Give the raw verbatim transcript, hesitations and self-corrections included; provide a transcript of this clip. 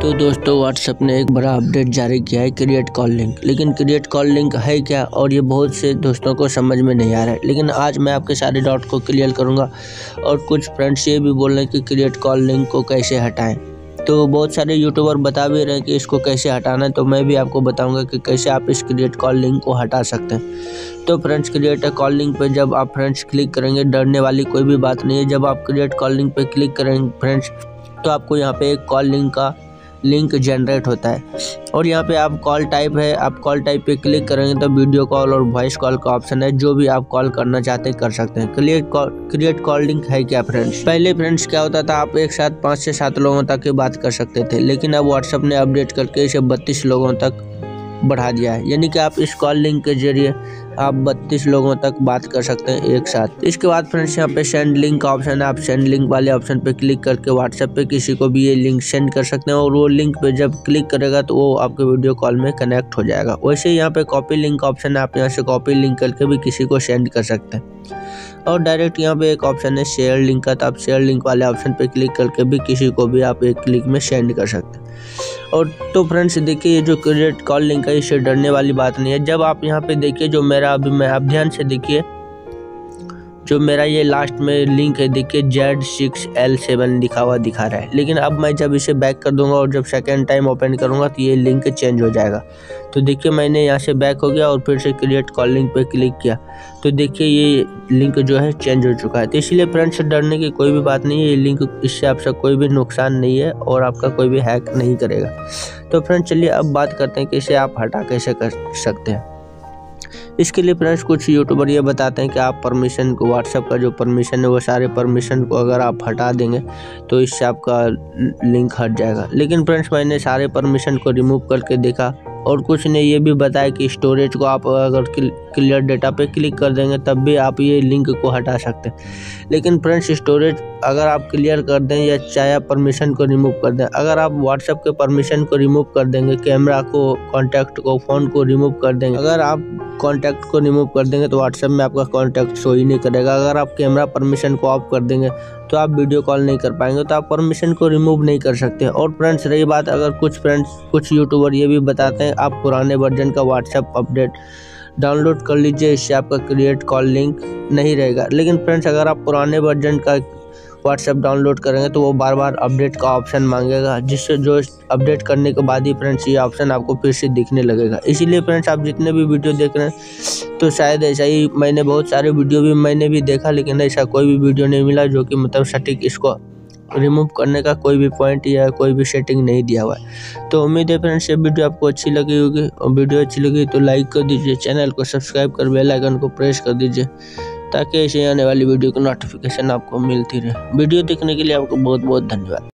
तो दोस्तों व्हाट्सएप ने एक बड़ा अपडेट जारी किया है क्रिएट कॉल लिंक। लेकिन क्रिएट कॉल लिंक है क्या, और ये बहुत से दोस्तों को समझ में नहीं आ रहा है। लेकिन आज मैं आपके सारे डाउट को क्लियर करूंगा। और कुछ फ्रेंड्स ये भी बोल रहे हैं कि क्रिएट कॉल लिंक को कैसे हटाएं। तो बहुत सारे यूट्यूबर बता भी रहे हैं कि इसको कैसे हटाना है, तो मैं भी आपको बताऊंगा कि कैसे आप इस क्रिएट कॉल लिंक को हटा सकते हैं। तो फ्रेंड्स, क्रिएट कॉल लिंक पे जब आप फ्रेंड्स क्लिक करेंगे, डरने वाली कोई भी बात नहीं है। जब आप क्रिएट कॉल लिंक पे क्लिक करेंगे फ्रेंड्स, तो आपको यहाँ पे एक कॉल लिंक का लिंक जनरेट होता है। और यहाँ पे आप कॉल टाइप है, आप कॉल टाइप पे क्लिक करेंगे तो वीडियो कॉल और वॉइस कॉल का ऑप्शन है। जो भी आप कॉल करना चाहते हैं कर सकते हैं। Create call create call link है क्या फ्रेंड्स? पहले फ्रेंड्स क्या होता था, आप एक साथ पाँच से सात लोगों तक की बात कर सकते थे। लेकिन अब व्हाट्सएप ने अपडेट करके इसे बत्तीस लोगों तक बढ़ा दिया है। यानी कि आप इस कॉल लिंक के जरिए आप बत्तीस लोगों तक बात कर सकते हैं एक साथ। इसके बाद फ्रेंड्स यहाँ पे सेंड लिंक का ऑप्शन है। आप सेंड लिंक वाले ऑप्शन पे क्लिक करके व्हाट्सएप पे किसी को भी ये लिंक सेंड कर सकते हैं। और वो लिंक पे जब क्लिक करेगा तो वो आपके वीडियो कॉल में कनेक्ट हो जाएगा। वैसे यहाँ पे कॉपी लिंक का ऑप्शन है। आप यहाँ से कॉपी लिंक करके भी किसी को सेंड कर सकते हैं। और डायरेक्ट यहाँ पे एक ऑप्शन है शेयर लिंक का, तो आप शेयर लिंक वाले ऑप्शन पे क्लिक करके भी किसी को भी आप एक क्लिक में सेंड कर सकते हैं। और तो फ्रेंड्स देखिए, ये जो क्रिएट कॉल लिंक है इससे डरने वाली बात नहीं है। जब आप यहाँ पे देखिए, जो मेरा अभी मैं आप ध्यान से देखिए, जो मेरा ये लास्ट में लिंक है देखिए जेड सिक्स एल सेवन लिखा हुआ दिखा रहा है। लेकिन अब मैं जब इसे बैक कर दूंगा और जब सेकेंड टाइम ओपन करूंगा तो ये लिंक चेंज हो जाएगा। तो देखिए, मैंने यहाँ से बैक हो गया और फिर से क्रिएट कॉल लिंक पे क्लिक किया तो देखिए ये लिंक जो है चेंज हो चुका है। तो इसलिए फ्रेंड्स डरने की कोई भी बात नहीं है। ये लिंक, इससे आपका कोई भी नुकसान नहीं है और आपका कोई भी हैक नहीं करेगा। तो फ्रेंड्स चलिए अब बात करते हैं कि इसे आप हटा कैसे कर सकते हैं। इसके लिए फ्रेंड्स कुछ यूट्यूबर ये बताते हैं कि आप परमिशन को, व्हाट्सएप का जो परमिशन है वो सारे परमिशन को अगर आप हटा देंगे तो इससे आपका लिंक हट जाएगा। लेकिन फ्रेंड्स मैंने सारे परमिशन को रिमूव करके देखा और कुछ ने ये भी बताया कि स्टोरेज को आप अगर क्लियर डेटा पे क्लिक कर देंगे तब भी आप ये लिंक को हटा सकते हैं। लेकिन फ्रेंड्स स्टोरेज अगर आप क्लियर कर दें या चाहे आप परमिशन को रिमूव कर दें, अगर आप व्हाट्सएप के परमिशन को रिमूव कर देंगे, कैमरा को, कॉन्टैक्ट को, फ़ोन को रिमूव कर देंगे, अगर आप कॉन्टैक्ट को रिमूव कर देंगे तो व्हाट्सएप में आपका कॉन्टैक्ट शो ही नहीं करेगा। अगर आप कैमरा परमिशन को ऑफ कर देंगे तो आप वीडियो कॉल नहीं कर पाएंगे। तो आप परमिशन को रिमूव नहीं कर सकते। और फ्रेंड्स रही बात, अगर कुछ फ्रेंड्स कुछ यूट्यूबर ये भी बताते हैं आप पुराने वर्जन का व्हाट्सएप अपडेट डाउनलोड कर लीजिए, इससे आपका क्रिएट कॉल लिंक नहीं रहेगा। लेकिन फ्रेंड्स अगर आप पुराने वर्जन का व्हाट्सएप डाउनलोड करेंगे तो वो बार बार अपडेट का ऑप्शन मांगेगा, जिससे जो अपडेट करने के बाद ही फ्रेंड्स ये ऑप्शन आपको फिर से दिखने लगेगा। इसीलिए फ्रेंड्स आप जितने भी वीडियो देख रहे हैं तो शायद ऐसा ही, मैंने बहुत सारे वीडियो भी मैंने भी देखा, लेकिन ऐसा कोई भी वीडियो नहीं मिला जो कि मतलब सटीक इसको रिमूव करने का कोई भी पॉइंट या कोई भी सेटिंग नहीं दिया हुआ है। तो उम्मीद है फ्रेंड्स ये वीडियो आपको अच्छी लगी होगी। और वीडियो अच्छी लगी तो लाइक कर दीजिए, चैनल को सब्सक्राइब कर बेल आइकन को प्रेस कर दीजिए ताकि ऐसे आने वाली वीडियो की नोटिफिकेशन आपको मिलती रहे। वीडियो देखने के लिए आपको बहुत बहुत धन्यवाद।